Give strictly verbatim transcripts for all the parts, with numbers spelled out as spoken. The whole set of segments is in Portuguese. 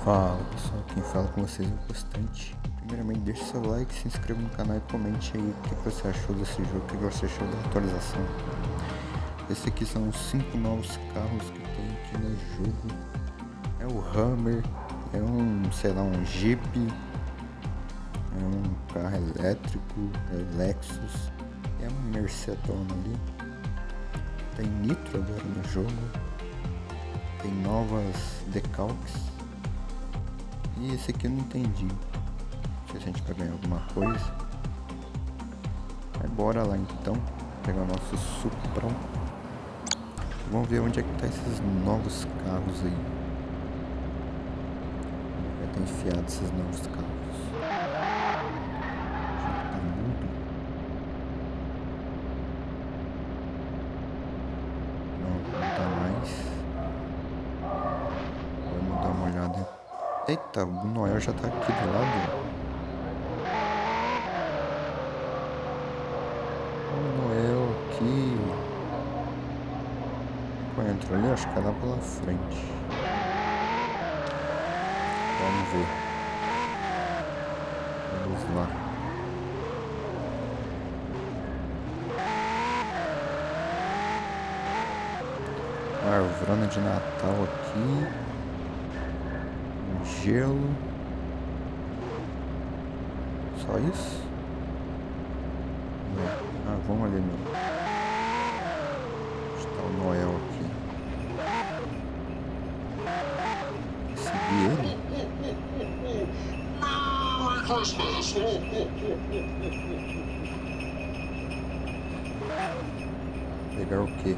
Fala pessoal, quem fala com vocês é o Constante. Primeiramente deixe seu like, se inscreva no canal e comente aí o que você achou desse jogo, o que você achou da atualização. Esse aqui são os cinco novos carros que tem aqui no jogo. É o Hummer, é um, sei lá, um Jeep, é um carro elétrico, é o Lexus, é um Mercedona ali. Tem nitro agora no jogo, tem novas decalques. E esse aqui eu não entendi. Não sei se a gente vai ganhar alguma coisa. Mas bora lá então. Pegar o nosso Suprão. Vamos ver onde é que tá esses novos carros aí. Vai ter enfiado esses novos carros. Já tá mudo. Não, não tá mais. Vamos dar uma olhada. Eita, o Noel já tá aqui do lado. O Noel aqui. Qual entrou ali? Acho que é lá pela frente. Vamos ver. Vamos lá. Arvrana de Natal aqui. Gelo. Só isso? Ah, vamos ali no... Onde está o Noel aqui? Segui ele? Merry Christmas! Pegar o quê?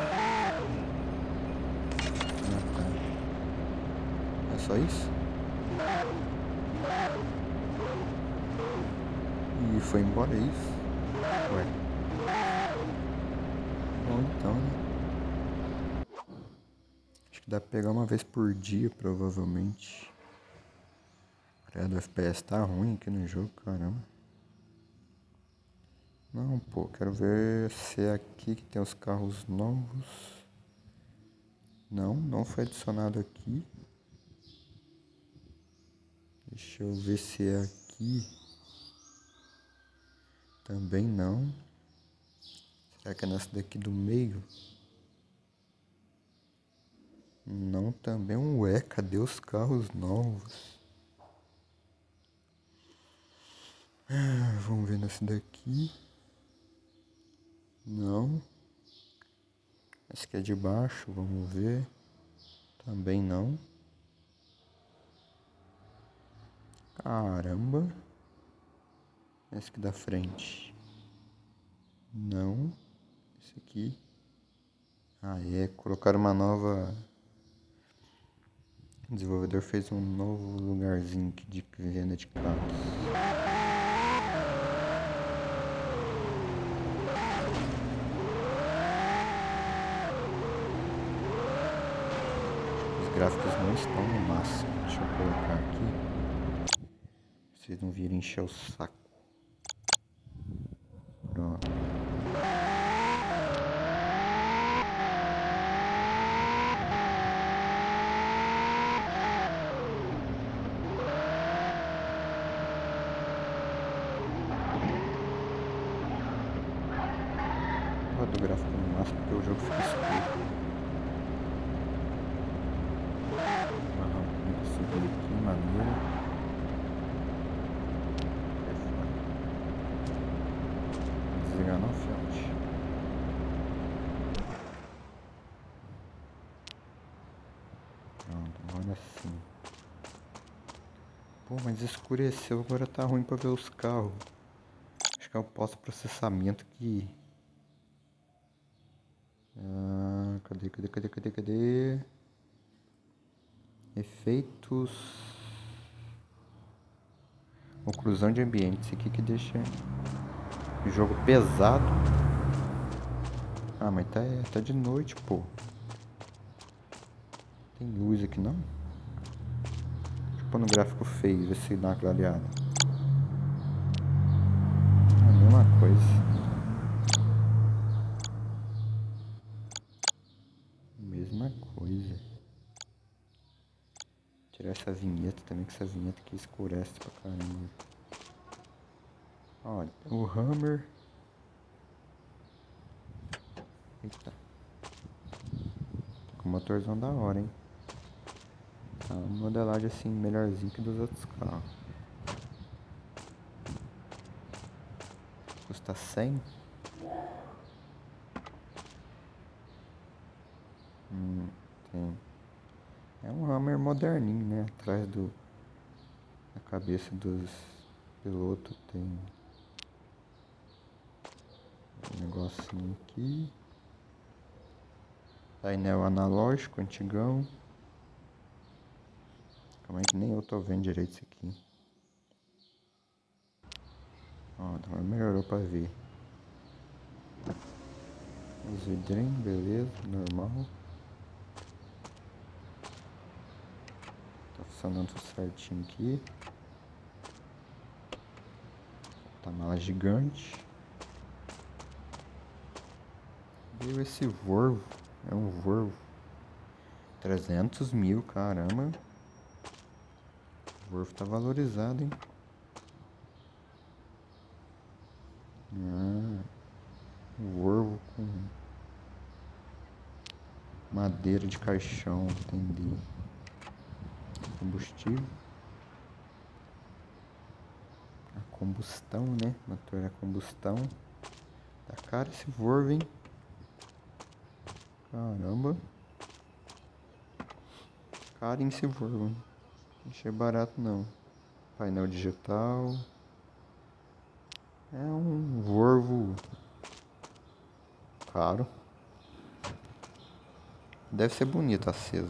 Ah, tá. É só isso? E foi embora, é isso? Ué. Bom, então, né? Acho que dá pra pegar uma vez por dia, provavelmente. Credo, o F P S tá ruim aqui no jogo, caramba. Não, pô, quero ver se é aqui que tem os carros novos. Não, não foi adicionado aqui. Deixa eu ver se é aqui. Também não. Será que é nessa daqui do meio? Não, também. Ué, cadê os carros novos? Ah, vamos ver nessa daqui. Não. Essa aqui é de baixo, vamos ver. Também não. Caramba. Esse aqui da frente. Não. Esse aqui. Ah, é. Colocaram uma nova... O desenvolvedor fez um novo lugarzinho aqui de venda de carros. Os gráficos não estão no máximo. Deixa eu colocar aqui. Vocês não virem encher o saco. Pronto. Vou do gráfico no máximo porque o jogo fica escuro. Aham, tem que subir aqui, maneiro. Desligar não, fiote. Pronto, agora sim. Pô, mas escureceu, agora tá ruim pra ver os carros. Acho que é o pós-processamento que... Ah, cadê, cadê, cadê, cadê, cadê? Efeitos... Oclusão de ambiente, isso aqui que deixa o jogo pesado. Ah, mas tá, tá de noite, pô. Tem luz aqui não? Deixa eu pôr no gráfico feio, ver se dá uma clareada. É a mesma coisa. Mesma coisa. Tirar essa vinheta também, que essa vinheta aqui escurece pra caramba. Olha, o Hammer. Eita. Com motorzão da hora, hein? Tá uma modelagem assim, melhorzinho que dos outros carros. Custa cem. Hum, tem. É um Hammer moderninho, né? Atrás do... Na cabeça dos pilotos tem um negocinho aqui. Painel analógico, antigão. Calma aí que nem eu tô vendo direito isso aqui. Ó, agora melhorou pra ver. Os vidrinhos, beleza, normal. Tá funcionando tudo certinho aqui. Tá mala gigante. Veio esse Volvo. É um Volvo. trezentos mil, caramba. O Volvo tá valorizado, hein? Ah, o Volvo com madeira de caixão, entendi. Combustível. A combustão, né? Motor a combustão. Tá caro esse Volvo, hein? Caramba. Carinho esse Volvo. Não achei barato não. Painel digital. É um Volvo caro. Deve ser bonito aceso.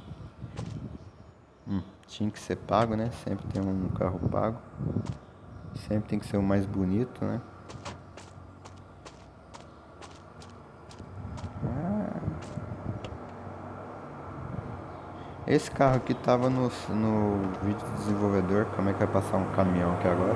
Hum, tinha que ser pago, né? Sempre tem um carro pago. Sempre tem que ser o mais bonito, né? Ah. Esse carro aqui tava no, no vídeo do desenvolvedor. Como é que vai passar um caminhão aqui agora?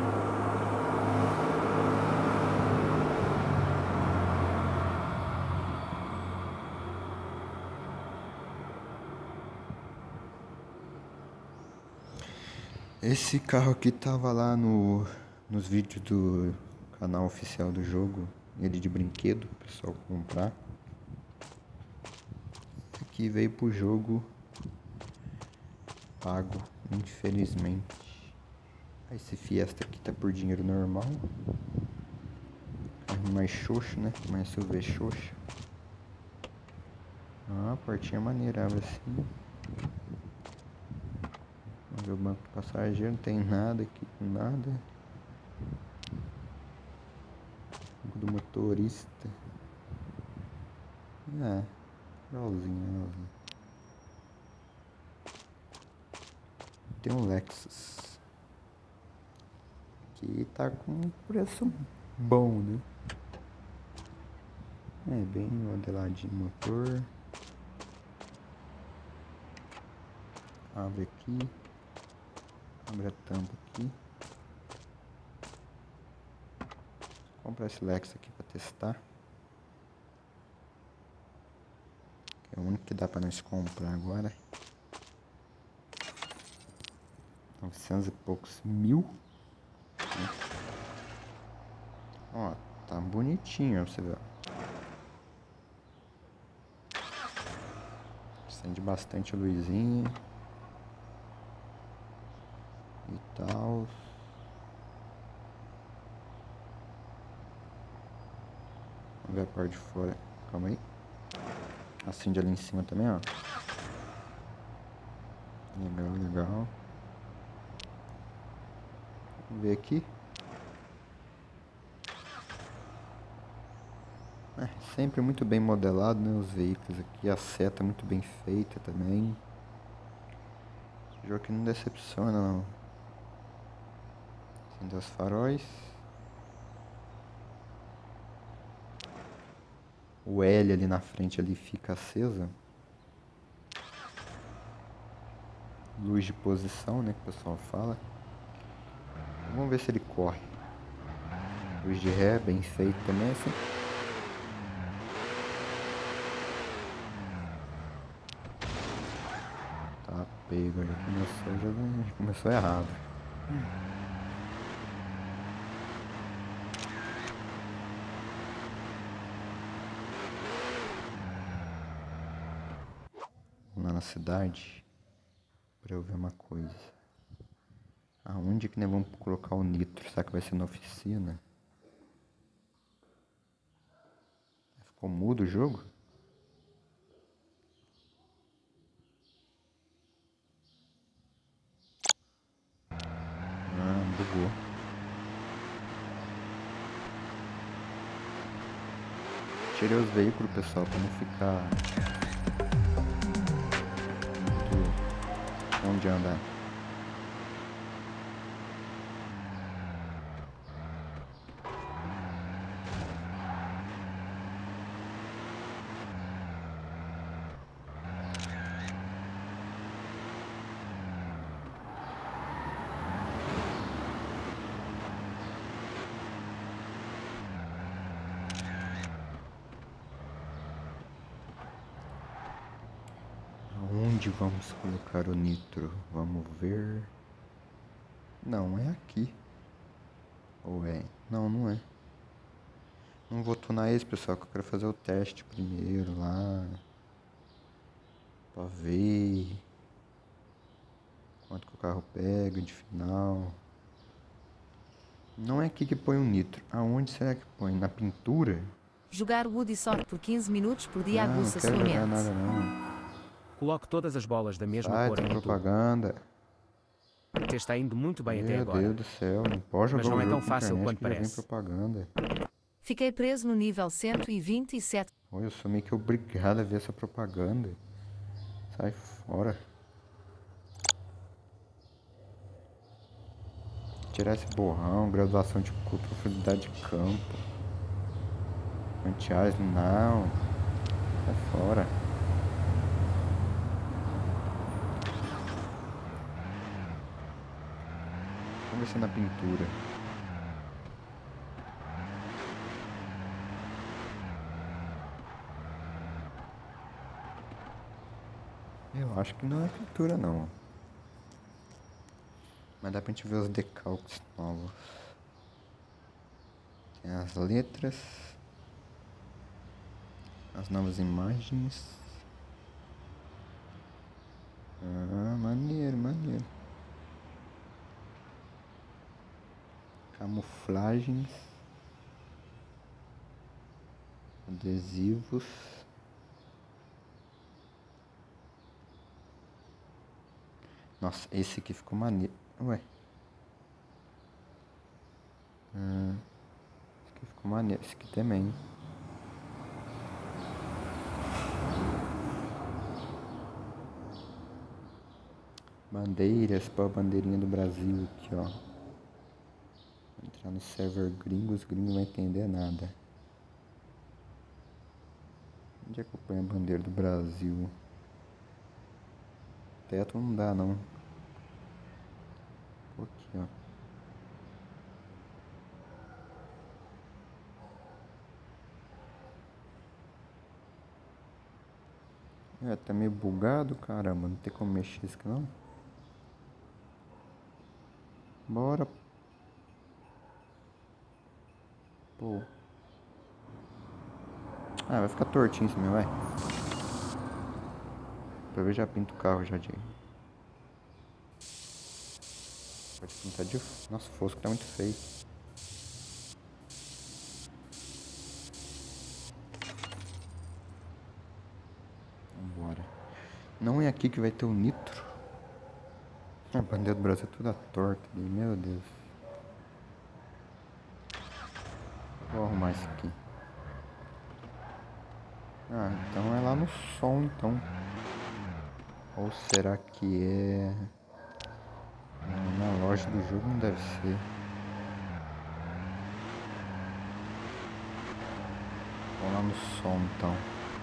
Esse carro aqui tava lá no, nos vídeos do canal oficial do jogo. Ele de brinquedo, o pessoal comprar. Aqui veio pro jogo pago, infelizmente. Esse Fiesta aqui tá por dinheiro normal. Carro mais xoxo, né? Mais S U V xoxa. Ah, a portinha maneira, abre assim. Vamos ver o banco do passageiro, não tem nada aqui, nada. Banco do motorista. Ah, legalzinho, legalzinho. Tem um Lexus. Que tá com um preço bom, né? É bem modeladinho o motor. Abre aqui. Abre a tampa aqui. Vou comprar esse Lexus aqui pra testar. Que é o único que dá pra nós comprar agora. novecentos e poucos mil. Ó, tá bonitinho, você vê. Acende bastante a luzinha. E tal. Vamos ver a parte de fora. Calma aí. Acende ali em cima também, ó. Legal, legal. Vamos ver aqui. É, sempre muito bem modelado, né? Os veículos aqui. A seta muito bem feita também. Esse jogo aqui não decepciona, não. Acender os faróis. O L ali na frente ali fica acesa. Luz de posição, né? Que o pessoal fala. Vamos ver se ele corre. Luz de ré, bem feito também, assim. Tá pego, já começou, já, já começou errado. Lá na cidade, pra eu ver uma coisa. Aonde que nós vamos colocar o nitro? Será que vai ser na oficina? Ficou mudo o jogo? Ah, bugou. Tirei os veículos, pessoal, pra não ficar muito onde andar. Onde vamos colocar o nitro? Vamos ver. Não, é aqui. Ou é? Não, não é. Não vou tunar esse, pessoal, que eu quero fazer o teste primeiro lá. Pra ver quanto que o carro pega de final. Não é aqui que põe o nitro. Aonde será que põe? Na pintura? Jogar Woody só por quinze minutos por dia Ah, não aguça quero sua jogar mente. nada não. Coloque todas as bolas da mesma Sai cor da em um tubo. propaganda. Você está indo muito bem até Meu agora. Deus do céu, não pode jogar Mas não o é jogo tão com fácil internet quanto que já vem parece. propaganda. Fiquei preso no nível cento e vinte e sete. Oi, eu sou meio que obrigado a ver essa propaganda. Sai fora. Tirar esse borrão, graduação de profundidade de campo. Antiás, não. Sai fora. Vamos ver se é na pintura. Eu acho que não é pintura não. Mas dá pra gente ver os decalques novos. Tem as letras. As novas imagens. Ah, maneiro, maneiro. Camuflagens. Adesivos. Nossa, esse aqui ficou maneiro. Ué. Ah, esse aqui ficou maneiro. Esse aqui também. Bandeiras para a bandeirinha do Brasil aqui, ó. Vou entrar no server gringo, os gringos não vão entender nada. Onde é que eu ponho a bandeira do Brasil? Teto não dá não. Aqui, ó. É, tá meio bugado, caramba. Não tem como mexer isso aqui não. Bora. Pô. Ah, vai ficar tortinho isso mesmo, vai. Pra ver já pinta o carro já de... Pode pintar de... Nossa, fosco tá muito feio. Vambora. Não é aqui que vai ter o nitro. A bandeira do Brasil é toda torta ali, meu Deus. Vou arrumar isso aqui. Ah, então é lá no som, então. Ou será que é... Na loja do jogo? Não deve ser. Vou lá no som, então.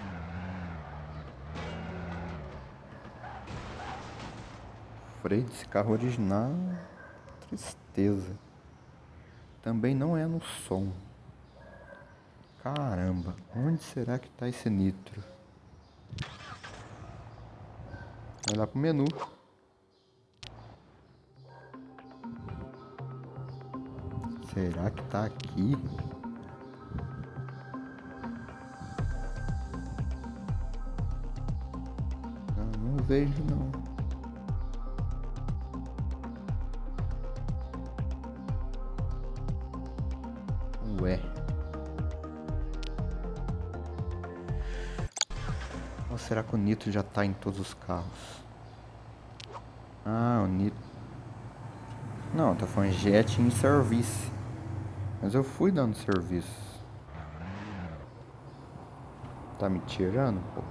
Freio desse carro original. Tristeza. Também não é no som. Caramba, onde será que tá esse nitro? Vai lá pro menu. Será que tá aqui? Não, não vejo não. Ué. Ou será que o Nitro já tá em todos os carros? Ah, o Nitro... Não, tá falando Jet em serviço. Mas eu fui dando serviço. Tá me tirando, pô?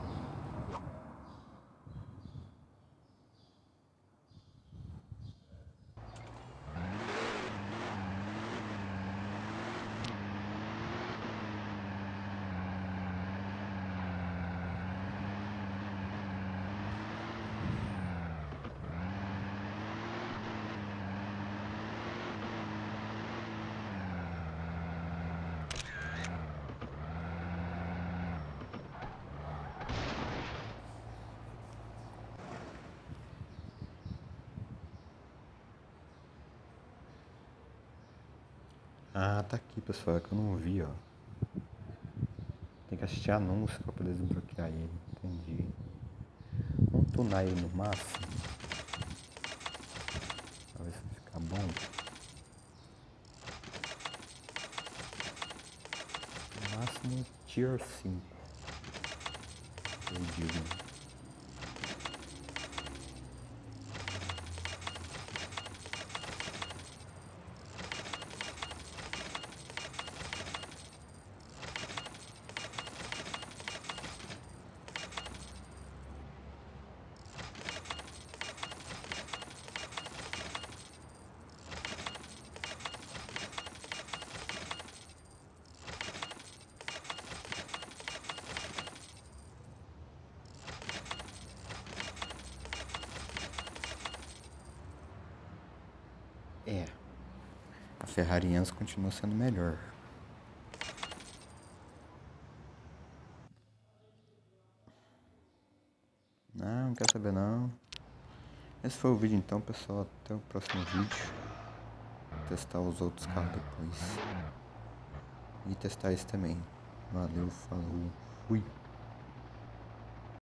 Ah, tá aqui, pessoal. É que eu não vi, ó. Tem que assistir anúncio pra poder desbloquear ele. Entendi. Vamos tunar ele no máximo. Pra ver se vai ficar bom. No máximo Tier cinco. Eu digo. É. A Ferrari Enzo continua sendo melhor. Não, não quer saber não. Esse foi o vídeo então, pessoal. Até o próximo vídeo. Testar os outros carros depois. E testar esse também. Valeu, falou, fui.